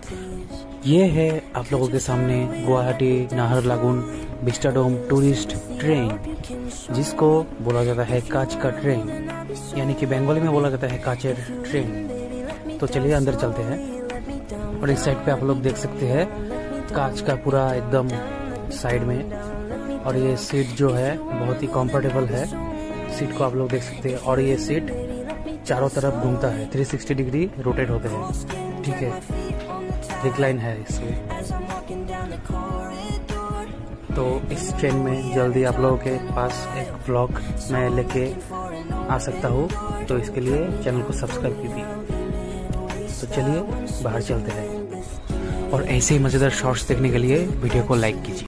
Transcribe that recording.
ये है आप लोगों के सामने Guwahati Naharlagun vistadome tourist train, जिसको बोला जाता है कांच का ट्रेन, यानी कि बंगाली में बोला जाता है कांचेर ट्रेन। तो चलिए अंदर चलते हैं। और इस साइड पे आप लोग देख सकते हैं कांच का पूरा एकदम साइड में, और ये सीट जो है बहुत ही कंफर्टेबल है। सीट को आप लोग देख सकते हैं, और ये सीट चारों तरफ घूमता है, 360 डिग्री रोटेट होते हैं। ठीक है, रिक्लाइन है इसमें। तो इस ट्रेन में जल्दी आप लोगों के पास एक व्लॉग मैं लेके आ सकता हूँ, तो इसके लिए चैनल को सब्सक्राइब कीजिए। तो चलिए बाहर चलते हैं, और ऐसे ही मज़ेदार शॉर्ट्स देखने के लिए वीडियो को लाइक कीजिए।